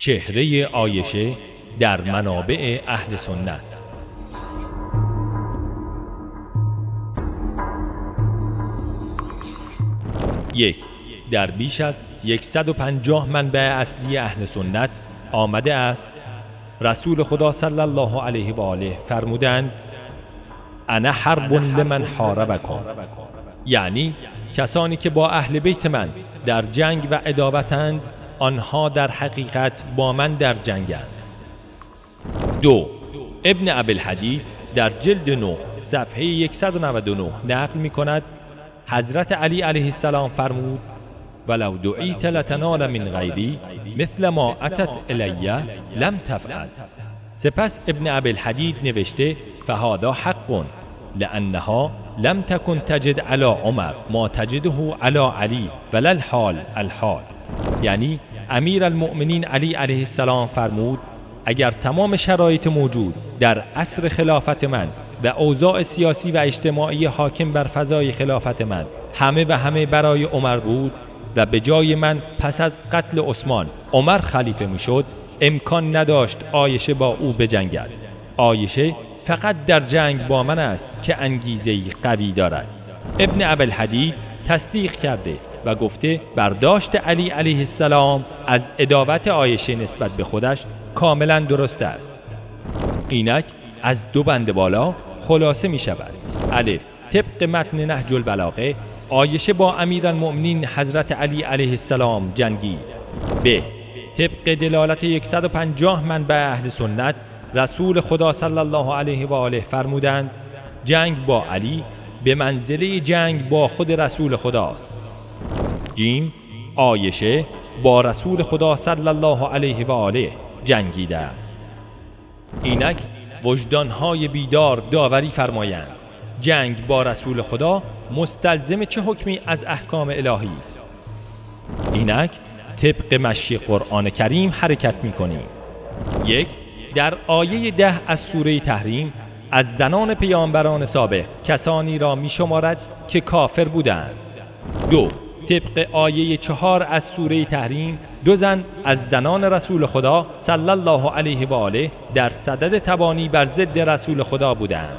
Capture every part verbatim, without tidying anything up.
چهره عایشه در منابع اهل سنت. یک، در بیش از صد و پنجاه منبع اصلی اهل سنت آمده است رسول خدا صلی الله علیه و آله فرمودند انا حرب لمن حاربکم، یعنی کسانی که با اهل بیت من در جنگ و عداوتند آنها در حقیقت با من در جنگند. دو، ابن ابی‌الحدید در جلد نه صفحه صد و نود و نه نقل می کند حضرت علی علیه السلام فرمود ولو دعیت لتنال من غیری مثل ما اتت الی لم تفعل. سپس ابن ابی‌الحدید نوشته فهذا حق لانها لم تكن تجد علی عمر ما تجده علی علی ولا الحال الحال، یعنی امیر المؤمنین علی علیه السلام فرمود اگر تمام شرایط موجود در عصر خلافت من و اوضاع سیاسی و اجتماعی حاکم بر فضای خلافت من همه و همه برای عمر بود و به جای من پس از قتل عثمان عمر خلیفه می شد، امکان نداشت عایشه با او بجنگد. عایشه فقط در جنگ با من است که انگیزه‌ای قوی دارد. ابن ابی‌الحدید تصدیق کرده و گفته برداشت علی علیه السلام از عداوت عایشه نسبت به خودش کاملا درست است. اینک از دو بند بالا خلاصه می شود: الف، طبق متن نهج البلاغه عایشه با امیرالمؤمنین حضرت علی علیه السلام جنگید. ب، طبق دلالت صد و پنجاه منبع اهل سنت رسول خدا صلی الله علیه و آله فرمودند جنگ با علی به منزله جنگ با خود رسول خداست. جیم، عایشه با رسول خدا صلی الله علیه و آله جنگیده است. اینک وجدانهای بیدار داوری فرمایند جنگ با رسول خدا مستلزم چه حکمی از احکام الهی است. اینک طبق مشی قرآن کریم حرکت می کنیم. یک، در آیه ده از سوره تحریم از زنان پیامبران سابق کسانی را می شمارد که کافر بودند. دو، طبق آیه چهار از سوره تحریم دو زن از زنان رسول خدا صلی الله علیه و آله در صدد تبانی بر ضد رسول خدا بودند.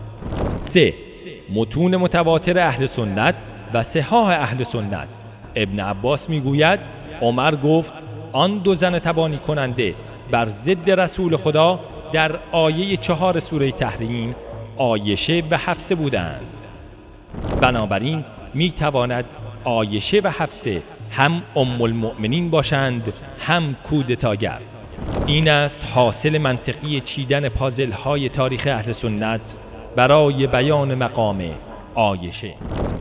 سه، متون متواتر اهل سنت و صحاح اهل سنت. ابن عباس میگوید عمر گفت آن دو زن تبانی کننده بر ضد رسول خدا در آیه چهار سوره تحریم عایشه و حفصه بودند. بنابراین میتواند عایشه و حفصه هم ام المؤمنین باشند هم کودتاگر. این است حاصل منطقی چیدن پازل های تاریخ اهل سنت برای بیان مقام عایشه.